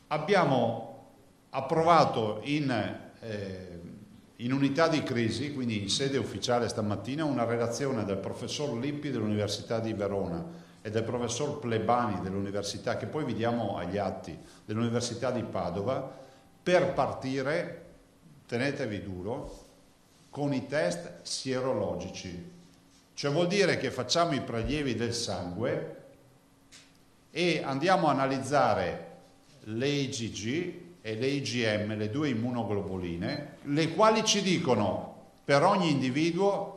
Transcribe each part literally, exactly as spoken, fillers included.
Abbiamo approvato in, eh, in unità di crisi, quindi in sede ufficiale stamattina, una relazione del professor Lippi dell'Università di Verona e del professor Plebani dell'Università, che poi vi diamo agli atti, dell'Università di Padova, per partire, tenetevi duro, con i test sierologici. Cioè vuol dire che facciamo i prelievi del sangue e andiamo a analizzare le I G G e le I G M, le due immunoglobuline, le quali ci dicono per ogni individuo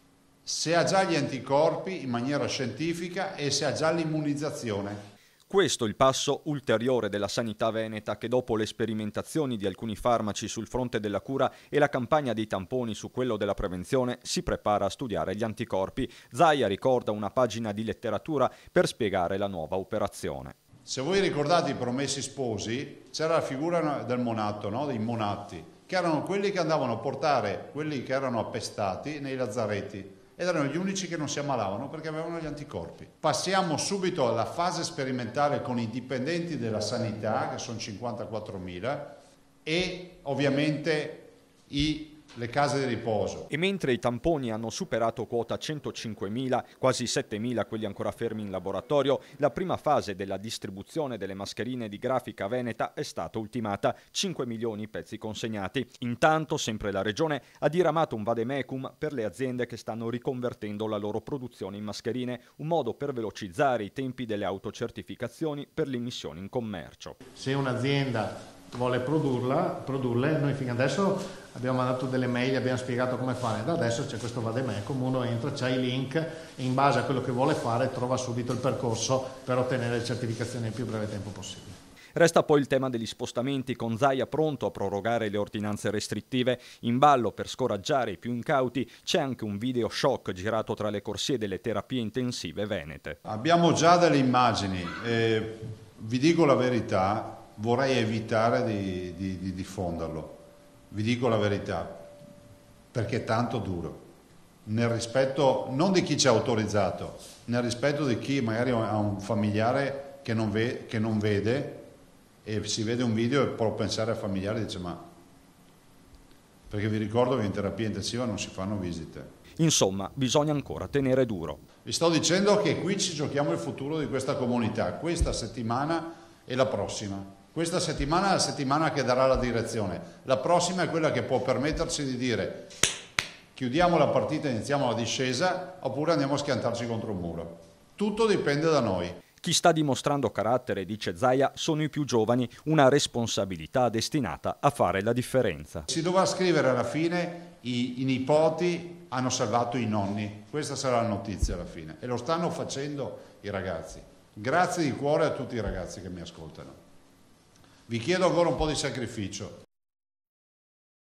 se ha già gli anticorpi in maniera scientifica e se ha già l'immunizzazione. Questo è il passo ulteriore della sanità veneta che, dopo le sperimentazioni di alcuni farmaci sul fronte della cura e la campagna dei tamponi su quello della prevenzione, si prepara a studiare gli anticorpi. Zaia ricorda una pagina di letteratura per spiegare la nuova operazione. Se voi ricordate i Promessi Sposi, c'era la figura del monato, no? Dei monatti, che erano quelli che andavano a portare quelli che erano appestati nei lazzaretti ed erano gli unici che non si ammalavano perché avevano gli anticorpi. Passiamo subito alla fase sperimentale con i dipendenti della sanità, che sono cinquantaquattromila, e ovviamente i le case di riposo. E mentre i tamponi hanno superato quota centocinquemila, quasi settemila quelli ancora fermi in laboratorio, la prima fase della distribuzione delle mascherine di Grafica Veneta è stata ultimata, cinque milioni i pezzi consegnati. Intanto, sempre la Regione ha diramato un vademecum per le aziende che stanno riconvertendo la loro produzione in mascherine, un modo per velocizzare i tempi delle autocertificazioni per l'immissione in commercio. Se un'azienda vuole produrla, produrle, noi fino adesso abbiamo mandato delle mail, abbiamo spiegato come fare, da adesso c'è questo vademecum, uno entra, c'ha i link e in base a quello che vuole fare trova subito il percorso per ottenere le certificazioni nel più breve tempo possibile. Resta poi il tema degli spostamenti, con Zaia pronto a prorogare le ordinanze restrittive. In ballo, per scoraggiare i più incauti, c'è anche un video shock girato tra le corsie delle terapie intensive venete. Abbiamo già delle immagini, eh, vi dico la verità, vorrei evitare di, di, di diffonderlo, vi dico la verità, perché è tanto duro, nel rispetto non di chi ci ha autorizzato, nel rispetto di chi magari ha un familiare che non, ve, che non vede e si vede un video e può pensare al familiare e dice ma... perché vi ricordo che in terapia intensiva non si fanno visite. Insomma, bisogna ancora tenere duro. Vi sto dicendo che qui ci giochiamo il futuro di questa comunità, questa settimana e la prossima. Questa settimana è la settimana che darà la direzione, la prossima è quella che può permetterci di dire chiudiamo la partita e iniziamo la discesa oppure andiamo a schiantarci contro un muro. Tutto dipende da noi. Chi sta dimostrando carattere, dice Zaia, sono i più giovani, una responsabilità destinata a fare la differenza. Si dovrà scrivere alla fine i, i nipoti hanno salvato i nonni, questa sarà la notizia alla fine e lo stanno facendo i ragazzi. Grazie di cuore a tutti i ragazzi che mi ascoltano. Vi chiedo ancora un po' di sacrificio.